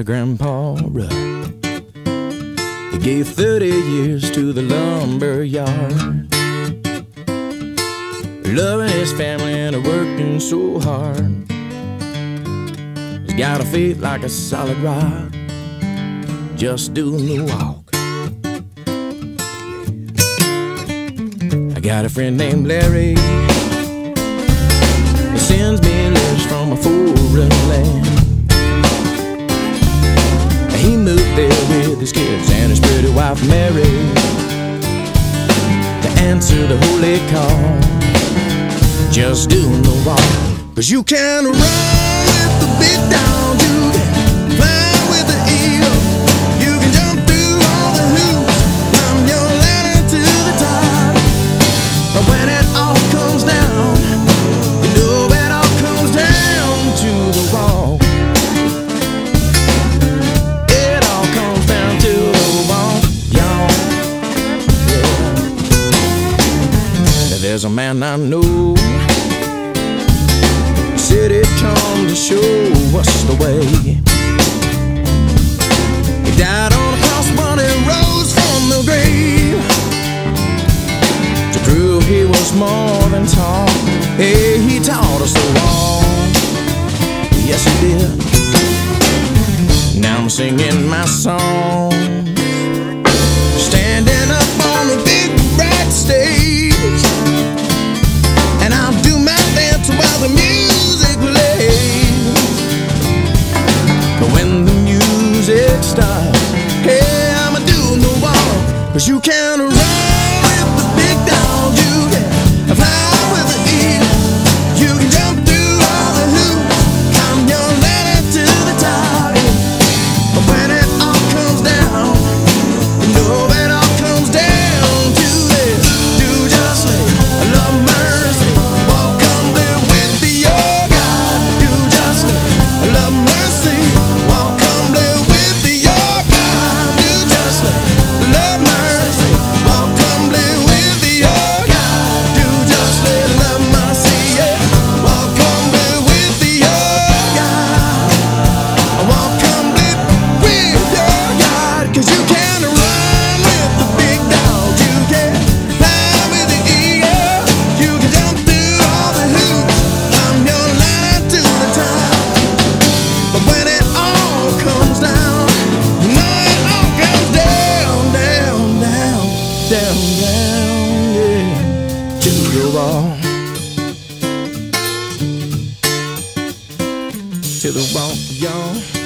Grandpa Rudd. He gave 30 years to the lumber yard, loving his family and working so hard. He's got a faith like a solid rock, just doing the walk. I got a friend named Larry. He sends me letters from a foreign land. He moved there with his kids and his pretty wife Mary to answer the holy call, just doing the walk. 'Cause you can run with the big dog, you can fly with the eagle, you can jump through all the hoops, climb your ladder to the top. But when it all comes down, you know it all comes down to the wall. It all comes down to the wall, y'all. Yeah. There's a man I know, said he'd come to show us the way. He died on a cross, but he rose from the grave to prove he was more than tall. Hey, he taught us the walk, yes he did. Now I'm singing my song, standing up on a big bright stage, and I'll do my dance while the music plays. But when the music stops, hey, I'm doing the walk. 'Cause you can run with the big dog, you can fly with the eagle, you can jump through all the hoops, climb your ladder to the top. But when it all comes down, you know it all comes down to this. Do justly, love mercy, walk humbly with your God. Do justly, love mercy, walk humbly with your God. Do justly, love mercy, walk humbly with your God. Do justly, love mercy, yeah, walk humbly with your God. Walk humbly with your God. 'Cause you can run with the big dog, you can fly with the eagle, you can jump through all the hoops, climb your ladder to the top. But when it all comes down, you know it all comes down, down, down, down, down, yeah, to the wall, to the wall, y'all.